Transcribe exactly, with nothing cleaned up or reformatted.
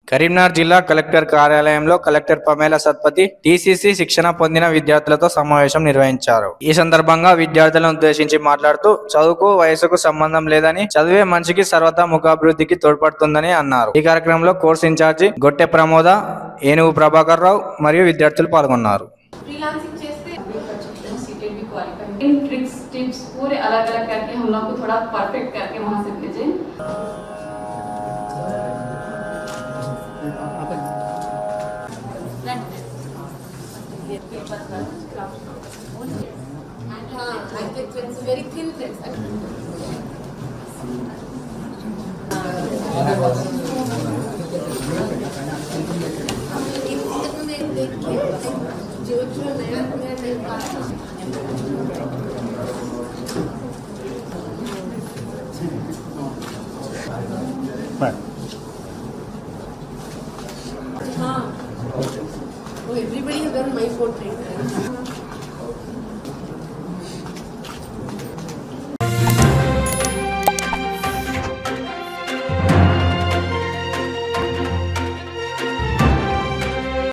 కరీంనగర్ జిల్లా కలెక్టర్ కార్యాలయంలో collector పమేల Satpathy TCC శిక్షణ పొందిన విద్యార్థులతో సమావేశం నిర్వహించారు. ఈ సందర్భంగా విద్యార్థులను ఉద్దేశించి మాట్లాడుతూ చదువుకు వయసుకు సంబంధం లేదని, చదువే మనిషికి సర్వతా ముఖాభివృద్ధికి తోడ్పడుతుందని అన్నారు. ఈ కార్యక్రమంలో కోర్సు ఇన్ఛార్జి గొట్టె ప్రమోద, ఏనుగు ప్రభాకర్ రావు మరియు విద్యార్థులు పాల్గొన్నారు. ट्रिक्स टिप्स पूरे अलग अलग करके हम लोग को थोड़ा परफेक्ट करके वहां से भेजे. very thin threads. जो जो नया नया टाइप का हाँ, everybody has done my portrait.